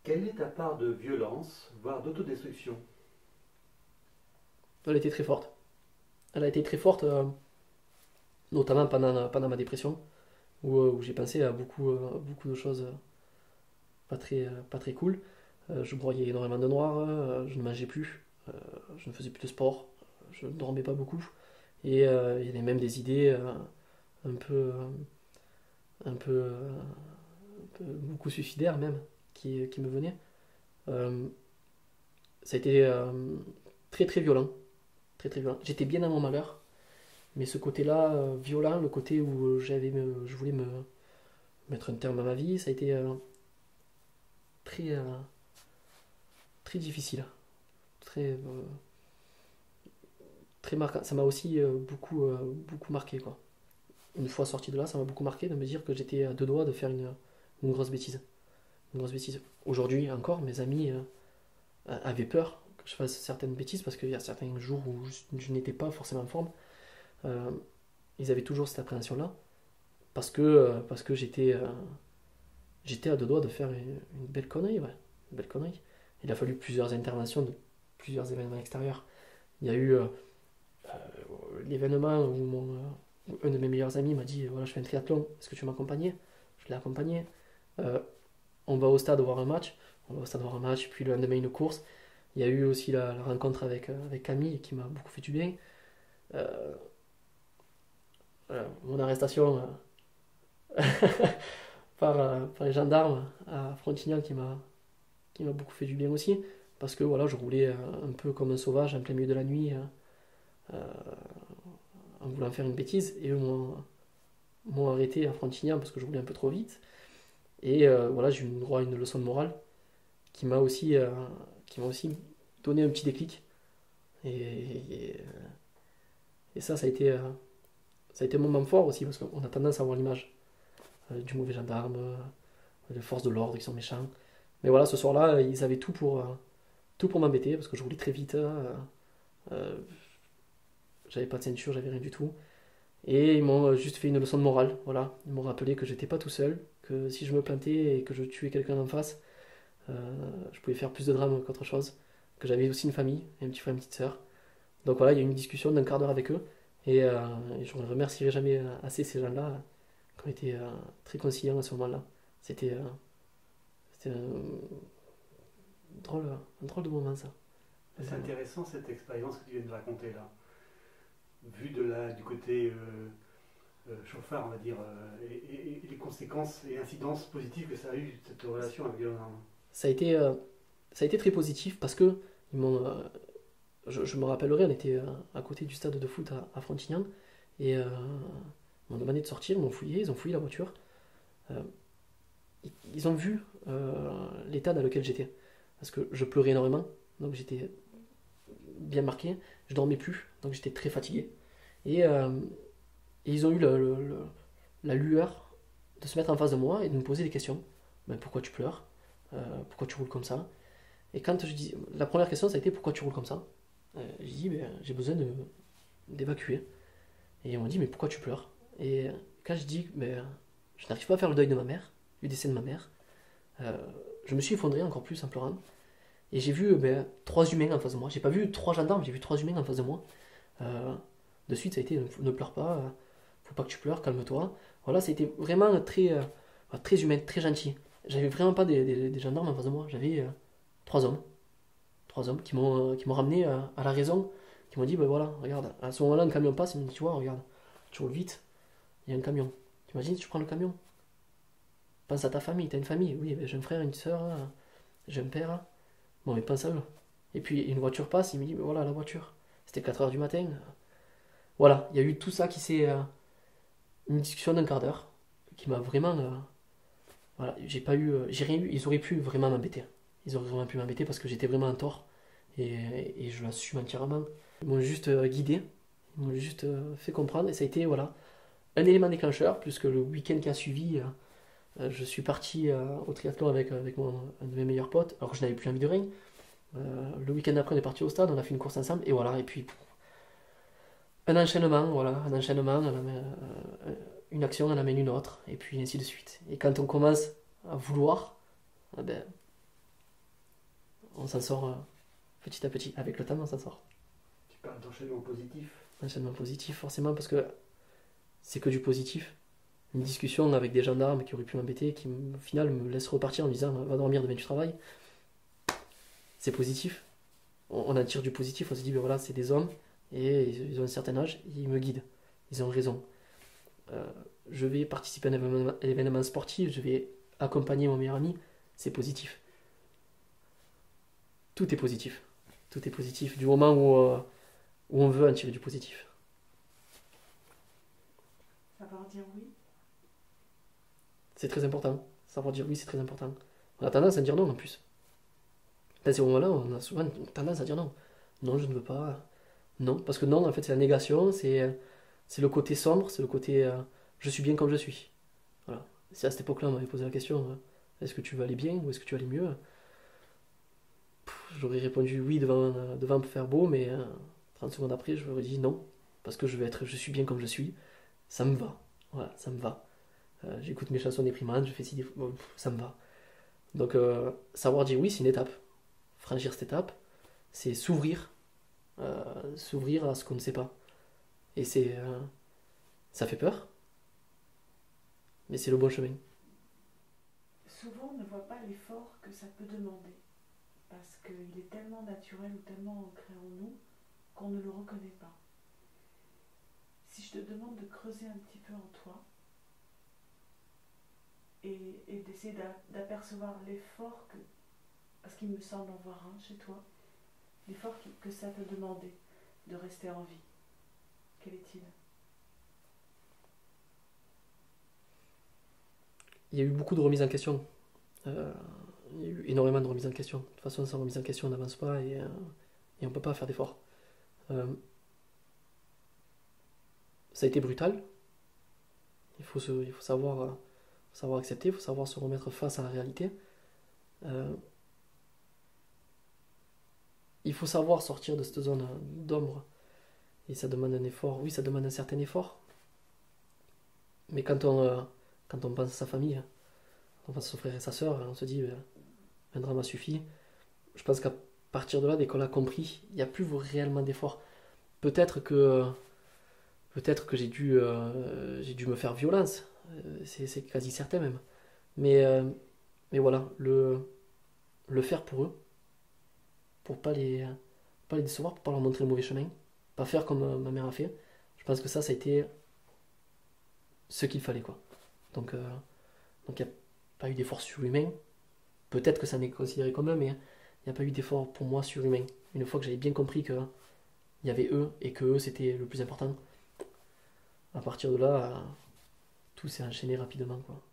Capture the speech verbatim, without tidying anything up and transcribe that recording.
Quelle est ta part de violence, voire d'autodestruction? Elle a été très forte. Elle a été très forte, euh, notamment pendant, pendant ma dépression, où, euh, où j'ai pensé à beaucoup, euh, beaucoup de choses euh, pas très, euh, pas très cool. Euh, je broyais énormément de noir, euh, je ne mangeais plus, euh, je ne faisais plus de sport, je ne dormais pas beaucoup. Et euh, il y avait même des idées euh, un peu, euh, un peu, euh, un peu beaucoup suicidaires même, qui, qui me venaient. Euh, Ça a été euh, très très violent, très très violent. J'étais bien dans mon malheur, mais ce côté-là, euh, violent, le côté où j'avais, me- je voulais me mettre un terme à ma vie, ça a été euh, très, euh, très difficile, très, euh, très marquant. Ça m'a aussi euh, beaucoup, euh, beaucoup marqué, quoi. Une fois sorti de là, ça m'a beaucoup marqué de me dire que j'étais à deux doigts de faire une, une grosse bêtise. Une grosse bêtise. Aujourd'hui encore, mes amis euh, avaient peur que je fasse certaines bêtises parce qu'il y a certains jours où je, je n'étais pas forcément en forme. Euh, Ils avaient toujours cette appréhension-là parce que, euh, parce que j'étais, euh, j'étais à deux doigts de faire une, une belle connerie, ouais. Une belle connerie. Il a fallu plusieurs interventions de plusieurs événements extérieurs. Il y a eu euh, l'événement où, mon, euh, où un de mes meilleurs amis m'a dit voilà, je fais un triathlon, est-ce que tu m'accompagnes? Je l'ai accompagné. Euh, on va au stade voir un match. On va au stade voir un match, puis le lendemain une course. Il y a eu aussi la, la rencontre avec, euh, avec Camille qui m'a beaucoup fait du bien. Euh, voilà, mon arrestation euh, par, euh, par les gendarmes à Frontignan qui m'a qui m'a beaucoup fait du bien aussi. Parce que voilà, je roulais euh, un peu comme un sauvage en plein milieu de la nuit euh, euh, en voulant faire une bêtise. Et eux m'ont m'ont arrêté à Frontignan parce que je roulais un peu trop vite. Et euh, voilà, j'ai eu une, droit à une leçon de morale qui m'a aussi, euh, qui m'a aussi donné un petit déclic. Et, et, et ça, ça a été, euh, ça a été un moment fort aussi parce qu'on a tendance à avoir l'image euh, du mauvais gendarme, euh, de forces de l'ordre qui sont méchants. Mais voilà, ce soir-là, ils avaient tout pour, euh, tout pour m'embêter parce que je roulais très vite. euh, euh, J'avais pas de ceinture, j'avais rien du tout. Et ils m'ont juste fait une leçon de morale. Voilà, ils m'ont rappelé que j'étais pas tout seul, que si je me plantais et que je tuais quelqu'un en face, euh, je pouvais faire plus de drame qu'autre chose. Que j'avais aussi une famille, un petit frère, une petite sœur. Donc voilà, il y a eu une discussion d'un quart d'heure avec eux. Et, euh, et je ne remercierai jamais assez ces gens-là euh, qui ont été euh, très conciliants à ce moment-là. C'était euh, c'était un drôle, un drôle de moment, ça. C'est Vraiment. intéressant cette expérience que tu viens de raconter là. Vu de la, du côté euh, euh, chauffard, on va dire, euh, et, et- et les conséquences et incidences positives que ça a eu, cette relation avec les gendarmes. Ça a été, euh, ça a été très positif parce que ils m'ont, euh, je, je me rappellerai, on était euh, à côté du stade de foot à, à Frontignan et euh, ils m'ont demandé de sortir, ils m'ont fouillé, ils ont fouillé la voiture. Euh, ils, ils ont vu euh, l'état dans lequel j'étais parce que je pleurais énormément, donc j'étais bien marqué, je dormais plus, donc j'étais très fatigué. Et, euh, et ils ont eu le- le- le- la lueur de se mettre en face de moi et de me poser des questions. Ben, pourquoi tu pleures? Euh, Pourquoi tu roules comme ça? Et quand je dis, la première question, ça a été pourquoi tu roules comme ça? Euh, J'ai dit, ben, j'ai besoin de- d'évacuer. Et on m'a dit, mais pourquoi tu pleures? Et quand je dis, ben, je n'arrive pas à faire le deuil de ma mère, du décès de ma mère, euh, je me suis effondré encore plus en pleurant. Et j'ai vu ben, trois humains en face de moi. J'ai pas vu trois gendarmes, j'ai vu trois humains en face de moi. Euh, de suite, ça a été, ne pleure pas, euh, faut pas que tu pleures, calme-toi. Voilà, ça a été vraiment très, euh, très humain, très gentil. J'avais vraiment pas des, des- des gendarmes en face de moi, j'avais euh, trois hommes. Trois hommes qui m'ont euh, qui m'ont ramené à, à la raison, qui m'ont dit, ben voilà, regarde, à ce moment-là, un camion passe, ils m'ont dit, tu vois, regarde, tu roules vite, il y a un camion. T'imagines, tu prends le camion, pense à ta famille, t'as une famille, oui, ben, j'ai un frère, une soeur, j'ai un père, bon, mais pense à eux. Et puis une voiture passe, il me dit, ben voilà, la voiture, c'était quatre heures du matin. Voilà, il y a eu tout ça qui s'est. Euh, une discussion d'un quart d'heure, qui m'a vraiment. Euh, voilà, j'ai pas eu. euh, j'ai rien eu, ils auraient pu vraiment m'embêter. Ils auraient vraiment pu m'embêter parce que j'étais vraiment en tort, et, et je l'assume entièrement. Ils m'ont juste euh, guidé, ils m'ont juste euh, fait comprendre, et ça a été, voilà, un élément déclencheur, puisque le week-end qui a suivi, euh, euh, je suis parti euh, au triathlon avec, avec mon, un de mes meilleurs potes, alors que je n'avais plus envie de rien. Euh, le week-end après, on est parti au stade, on a fait une course ensemble, et voilà, et puis un enchaînement, voilà, un enchaînement, on amène, euh, une action en amène une autre, et puis ainsi de suite. Et quand on commence à vouloir, eh ben, on s'en sort euh, petit à petit. Avec le temps, on s'en sort. Tu parles d'enchaînement positif. Enchaînement positif, forcément, parce que c'est que du positif. Une discussion avec des gendarmes qui auraient pu m'embêter, qui au final me laissent repartir en me disant va dormir, demain tu travailles. C'est positif. On, on en tire du positif, on se dit ben voilà, c'est des hommes et ils ont un certain âge, ils me guident. Ils ont raison. Euh, je vais participer à un événement, un événement sportif, je vais accompagner mon meilleur ami, c'est positif. Tout est positif. Tout est positif du moment où, euh, où on veut en tirer du positif. Savoir dire oui. C'est très important. Savoir dire oui, c'est très important. On a tendance à dire non en plus. Dans ces moments-là, on a souvent tendance à dire non. Non, je ne veux pas. Non, parce que non, en fait, c'est la négation, c'est, c'est le côté sombre, c'est le côté euh, je suis bien comme je suis. Voilà. Si à cette époque-là, on m'avait posé la question euh, est-ce que tu veux aller bien ou est-ce que tu veux aller mieux Pff, J'aurais répondu oui devant, euh, devant me faire beau, mais euh, trente secondes après, je j'aurais dit non, parce que je veux être, je suis bien comme je suis. Ça me va. Voilà, ça me va. Euh, j'écoute mes chansons déprimantes, je fais ci, des... bon, pff, ça me va. Donc, euh, savoir dire oui, c'est une étape. Franchir cette étape, c'est s'ouvrir, euh, s'ouvrir à ce qu'on ne sait pas. Et c'est, euh, ça fait peur, mais c'est le bon chemin. Souvent, on ne voit pas l'effort que ça peut demander. Parce qu'il est tellement naturel ou tellement ancré en nous qu'on ne le reconnaît pas. Si je te demande de creuser un petit peu en toi et, et d'essayer d'a- d'apercevoir l'effort que, parce qu'il me semble en voir un chez toi, l'effort qui- que ça te demandait de rester en vie, quel est-il? Il y a eu beaucoup de remises en question. Euh, il y a eu énormément de remises en question. De toute façon, sans remise en question, on n'avance pas et, euh, et on ne peut pas faire d'efforts. Euh, ça a été brutal. Il faut, se, il faut savoir, euh, savoir accepter, il faut savoir se remettre face à la réalité. Euh, il faut savoir sortir de cette zone d'ombre. Et ça demande un effort. Oui, ça demande un certain effort. Mais quand on, euh, quand on pense à sa famille, on pense à son frère et sa sœur, on se dit, euh, un drame a suffi. Je pense qu'à partir de là, dès qu'on l'a compris, il n'y a plus réellement d'effort. Peut-être que, peut-être que j'ai dû, euh, j'ai dû me faire violence. Euh, c'est, c'est quasi certain même. Mais, euh, mais voilà, le, le faire pour eux, pour pas les, pas les décevoir, pour pas leur montrer le mauvais chemin, pas faire comme euh, ma mère a fait. Je pense que ça, ça a été ce qu'il fallait, quoi. Donc, euh, donc il n'y a pas eu d'effort surhumain. Peut-être que ça n'est considéré comme un, mais il n'y a pas eu d'effort pour moi surhumain. Une fois que j'avais bien compris que il y avait eux et que eux c'était le plus important, à partir de là, euh, tout s'est enchaîné rapidement, quoi.